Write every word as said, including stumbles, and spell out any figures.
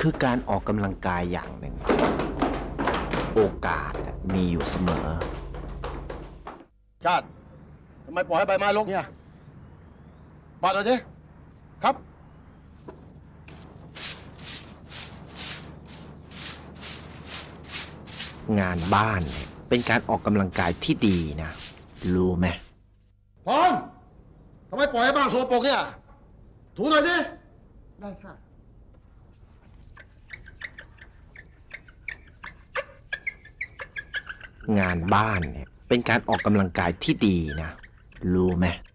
คือการออกกำลังกายอย่างหนึ่งโอกาสมีอยู่เสมอชาติทำไมปล่อยให้ใบไม้รกเนี่ยปัดหน่อยสิครับงานบ้านเนี่ยเป็นการออกกำลังกายที่ดีนะรู้ไหมพรทำไมปล่อยให้บ้านโสกปรกเนี่ยถูหน่อยสิได้ค่ะงานบ้านเนี่ยเป็นการออกกำลังกายที่ดีนะรู้ไหม